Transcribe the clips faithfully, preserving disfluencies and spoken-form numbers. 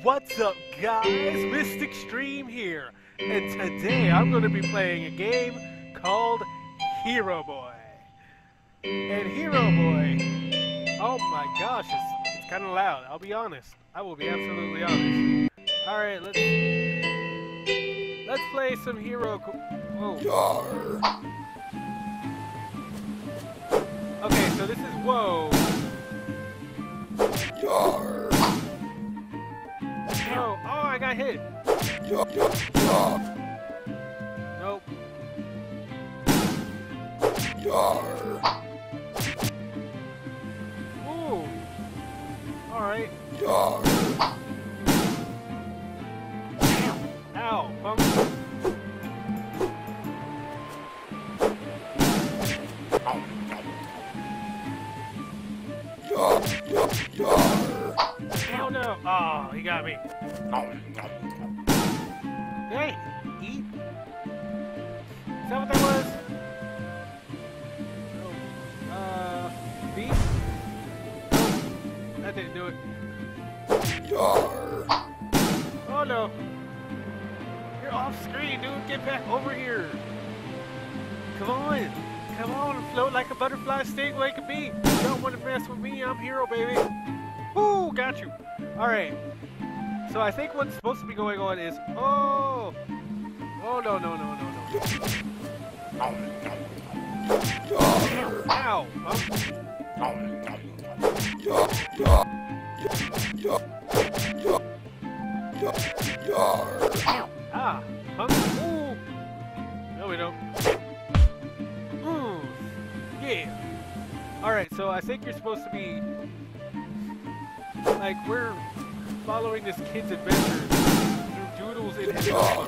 What's up, guys? Xtreme here, and today I'm going to be playing a game called Hero Boy. And Hero Boy, oh my gosh, it's, it's kind of loud. I'll be honest. I will be absolutely honest. All right, let's let's play some Hero. Whoa. Okay, so this is whoa. No. Oh, I got hit. Nope. Ooh. Alright. Ow. Bump. Oh no. Oh, he got me. Hey, eat. Is that what that was? Oh. Uh, beef? No, that didn't do it. Oh no. You're off screen, dude. Get back over here. Come on. Come on, float like a butterfly, stingray can be. You don't want to mess with me, I'm Hero, baby. Woo, got you. Alright. So I think what's supposed to be going on is, oh, oh no, no, no, no, no. Ow. Oh. Ah, huh? Ooh. No, we don't. Ooh. Yeah. Alright, so I think you're supposed to be, like, we're following this kid's adventures through doodles in his head.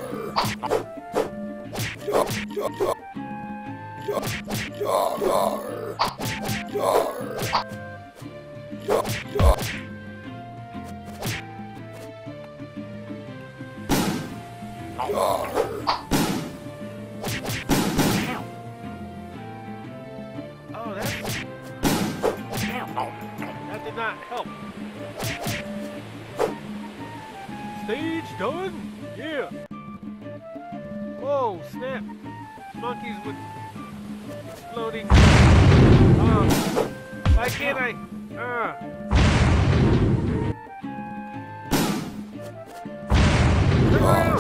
Oh, that's... That did not help. Stage done? Yeah. Whoa, snap. Monkeys with exploding. Um, why can't I? Uh. Turn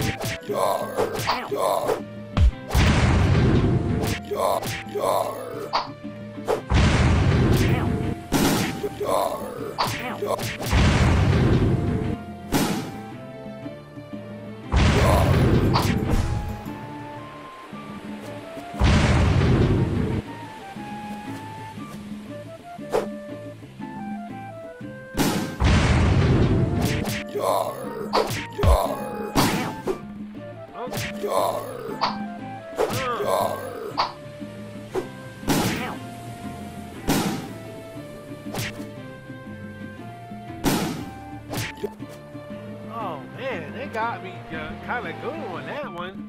Oh man, they got me uh, kind of good on that one.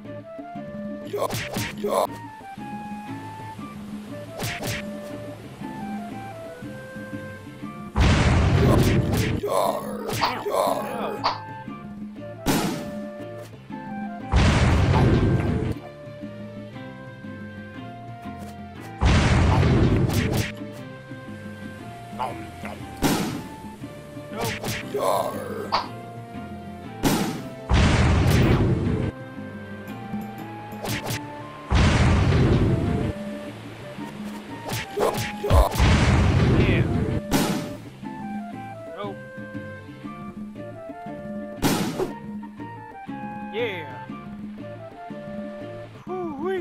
Oh. Yeah. Whoo-wee.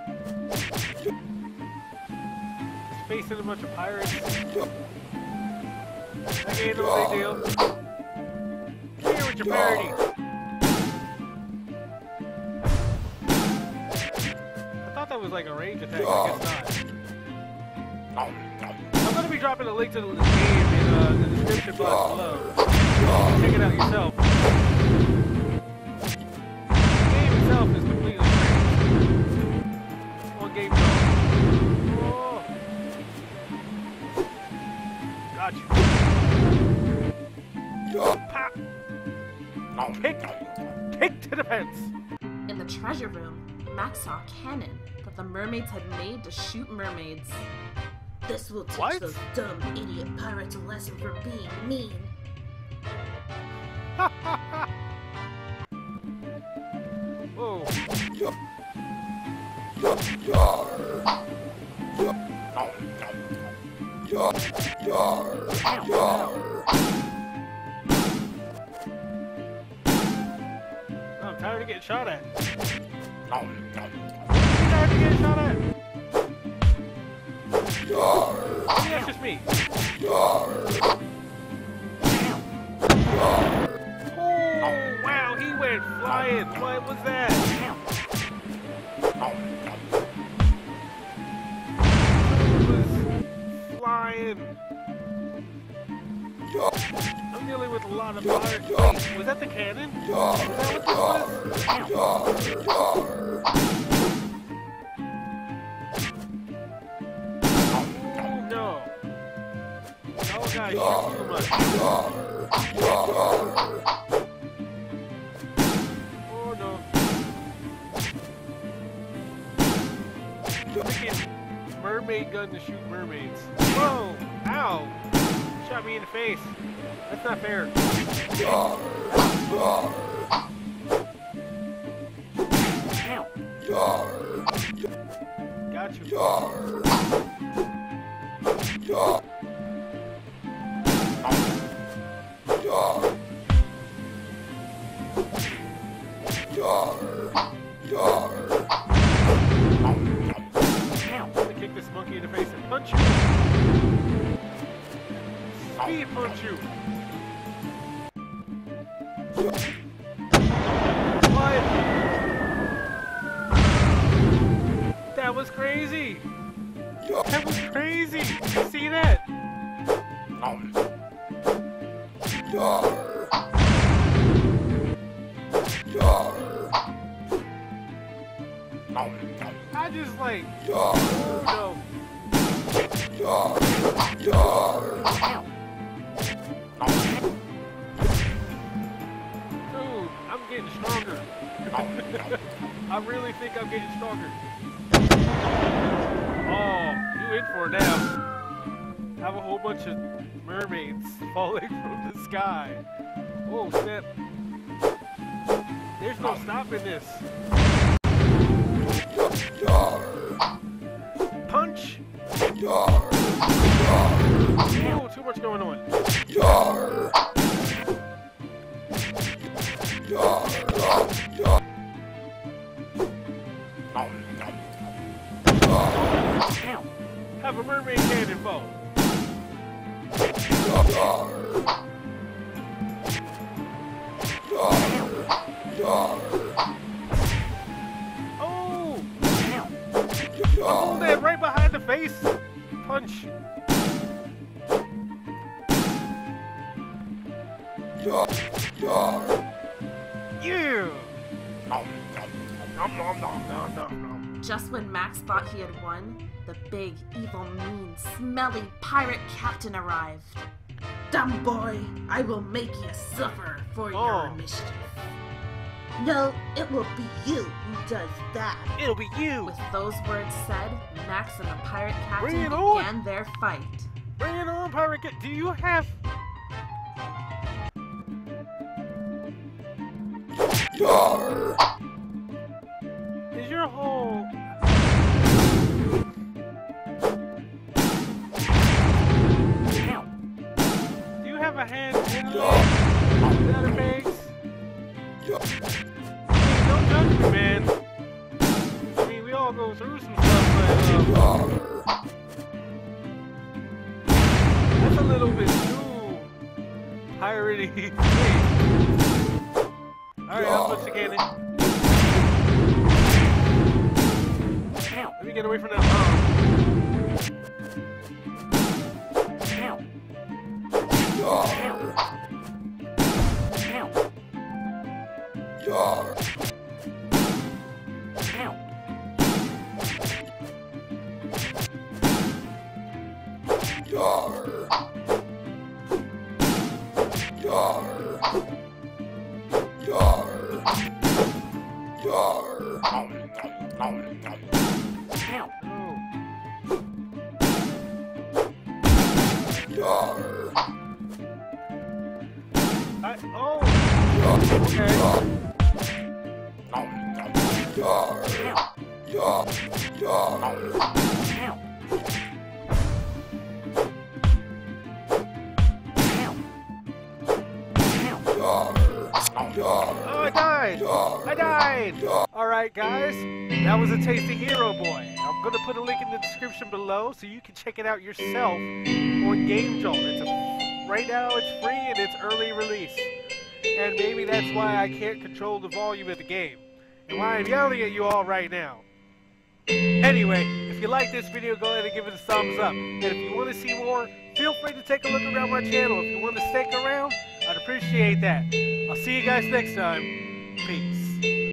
Facing a bunch of pirates. That ain't no big deal. Come here with your parody. I thought that was like a range attack. I guess not. I'm gonna be dropping a link to the game in uh, the description box below. Check it out yourself. Itself is completely free. On game zone. Oh. Got you. Pop. Kick! Kick to the fence! In the treasure room, Max saw a cannon that the mermaids had made to shoot mermaids. This will teach What? those dumb idiot pirates a lesson for being mean. Whoa. I'm tired of getting shot at. I'm tired of getting shot at. Maybe that's just me. Oh, wow, he went flying. What was that? He was flying. I'm dealing with a lot of pirates. Wait, was that the cannon? Is that what this was? Oh, no. Oh, God, you shoot too much. Oh, no. Freaking mermaid gun to shoot mermaids. Whoa! Ow! Shot me in the face. That's not fair. Got you. I'm gonna kick this monkey in the face and punch you. Speed punch you. What? That was crazy. That was crazy. Did you see that? I just like, oh no. Dude, I'm getting stronger. I really think I'm getting stronger. Oh, you in for it now. Have a whole bunch of mermaids falling from the sky. Oh, snap. There's no stopping this. Punch! Oh, too much going on. Have a mermaid cannonball. Oh! Hold that right behind the face. Punch. Yeah. Nom, nom, nom, nom, nom, nom. Just when Max thought he had won, the big, evil, mean, smelly pirate captain arrived. Dumb boy, I will make you suffer for Oh. your mischief. No, it will be you who does that. It'll be you. With those words said, Max and the pirate Bring captain it on. began their fight. Bring it on, pirate. Ca- Do you have? Is your whole? Do you have a hand in the other pigs? Don't judge me, man. I mean, we all go through some stuff, but uh, that's a little bit too piratey. Alright, I'll punch the cannon. Let me get away from that bomb. I, oh! Okay. Oh, I died! I died! Alright guys, that was a taste of Hero Boy. I'm gonna put a link in the description below so you can check it out yourself on Game Jolt. It's a, right now it's free and it's early release. And maybe that's why I can't control the volume of the game. And why I'm yelling at you all right now. Anyway, if you like this video, go ahead and give it a thumbs up. And if you want to see more, feel free to take a look around my channel. If you want to stick around, I'd appreciate that. I'll see you guys next time. Peace.